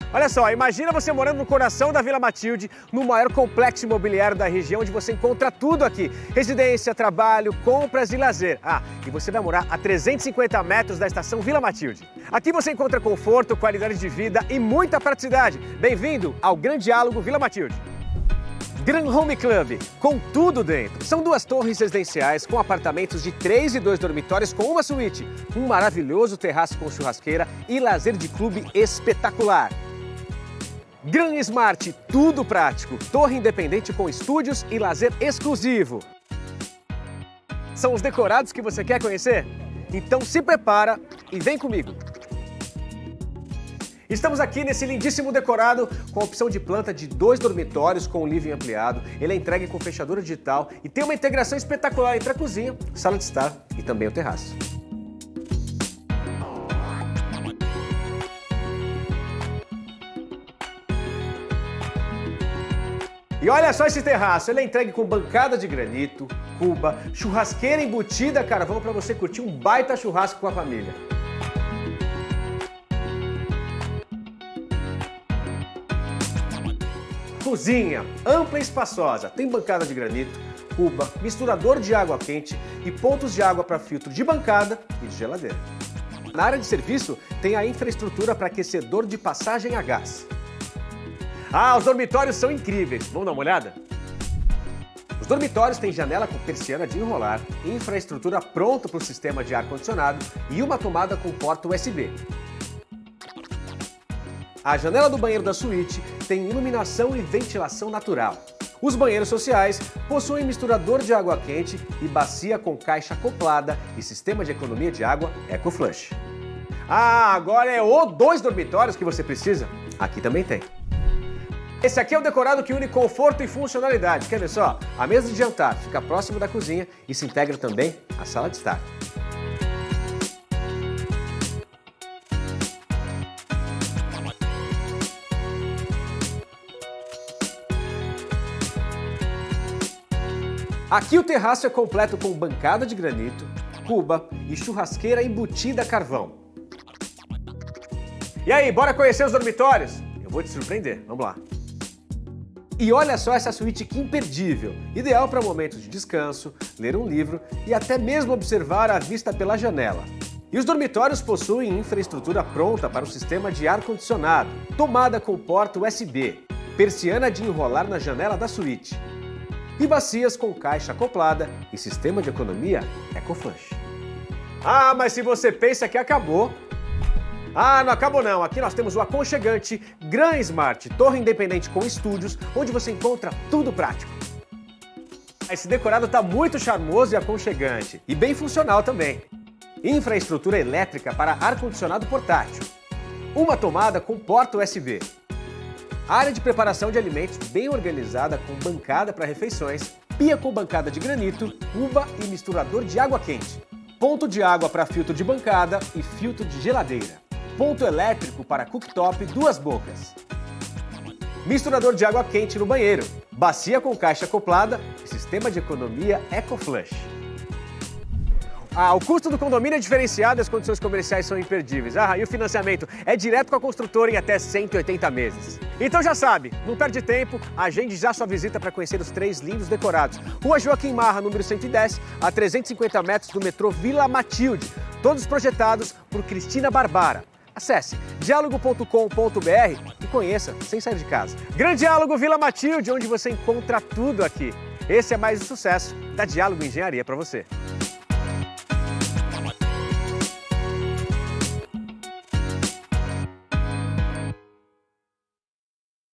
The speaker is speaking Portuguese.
Olha só, imagina você morando no coração da Vila Matilde, no maior complexo imobiliário da região, onde você encontra tudo aqui. Residência, trabalho, compras e lazer. E você vai morar a 350 metros da estação Vila Matilde. Aqui você encontra conforto, qualidade de vida e muita praticidade. Bem-vindo ao Gran Diálogo Vila Matilde. Gran Home Club, com tudo dentro. São 2 torres residenciais com apartamentos de 3 e 2 dormitórios com uma suíte, um maravilhoso terraço com churrasqueira e lazer de clube espetacular. Gran Smart, tudo prático. Torre independente com estúdios e lazer exclusivo. São os decorados que você quer conhecer? Então se prepara e vem comigo. Estamos aqui nesse lindíssimo decorado com a opção de planta de 2 dormitórios com o living ampliado. Ele é entregue com fechadura digital e tem uma integração espetacular entre a cozinha, sala de estar e também o terraço. E olha só esse terraço, ele é entregue com bancada de granito, cuba, churrasqueira embutida a carvão para você curtir um baita churrasco com a família. Cozinha, ampla e espaçosa, tem bancada de granito, cuba, misturador de água quente e pontos de água para filtro de bancada e de geladeira. Na área de serviço tem a infraestrutura para aquecedor de passagem a gás. Os dormitórios são incríveis. Vamos dar uma olhada? Os dormitórios têm janela com persiana de enrolar, infraestrutura pronta para o sistema de ar-condicionado e uma tomada com porta USB. A janela do banheiro da suíte tem iluminação e ventilação natural. Os banheiros sociais possuem misturador de água quente e bacia com caixa acoplada e sistema de economia de água EcoFlush. Agora é o 2 dormitórios que você precisa? Aqui também tem. Esse aqui é o decorado que une conforto e funcionalidade. Quer ver só? A mesa de jantar fica próximo da cozinha e se integra também à sala de estar. Aqui o terraço é completo com bancada de granito, cuba e churrasqueira embutida a carvão. E aí, bora conhecer os dormitórios? Eu vou te surpreender, vamos lá. E olha só essa suíte que imperdível, ideal para momentos de descanso, ler um livro e até mesmo observar a vista pela janela. E os dormitórios possuem infraestrutura pronta para o sistema de ar-condicionado, tomada com porta USB, persiana de enrolar na janela da suíte e bacias com caixa acoplada e sistema de economia EcoFlush. Mas se você pensa que acabou... não acabou não. Aqui nós temos o aconchegante Gran Smart, torre independente com estúdios, onde você encontra tudo prático. Esse decorado está muito charmoso e aconchegante, e bem funcional também. Infraestrutura elétrica para ar-condicionado portátil. Uma tomada com porta USB. Área de preparação de alimentos bem organizada com bancada para refeições, pia com bancada de granito, cuba e misturador de água quente. Ponto de água para filtro de bancada e filtro de geladeira. Ponto elétrico para cooktop 2 bocas. Misturador de água quente no banheiro. Bacia com caixa acoplada e sistema de economia EcoFlush. O custo do condomínio é diferenciado e as condições comerciais são imperdíveis. E o financiamento é direto com a construtora em até 180 meses. Então já sabe, não perde tempo, agende já sua visita para conhecer os 3 lindos decorados. Rua Joaquim Marra, número 110, a 350 metros do metrô Vila Matilde. Todos projetados por Cristina Barbara. Acesse dialogo.com.br e conheça sem sair de casa. Gran Diálogo Vila Matilde, onde você encontra tudo aqui. Esse é mais um sucesso da Diálogo Engenharia para você.